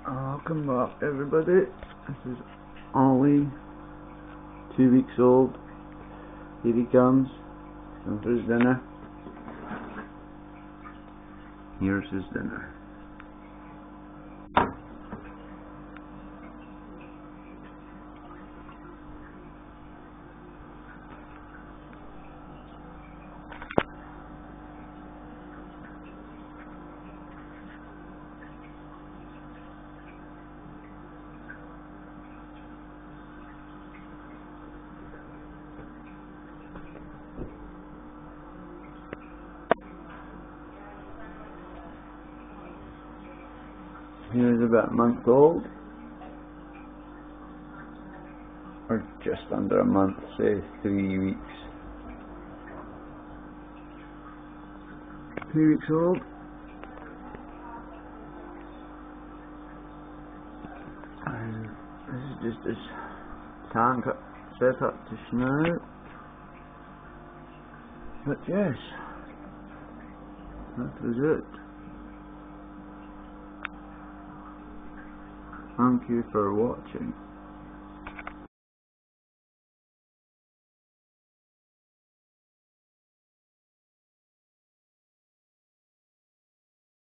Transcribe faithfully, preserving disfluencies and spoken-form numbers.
Welcome back, everybody. This is Ollie, two weeks old. Here he comes. Come for his dinner. Here's his dinner. Here's about a month old, or just under a month, say three weeks. Three weeks old. And this is just his tank set up just now. But yes, that was it. Thank you for watching.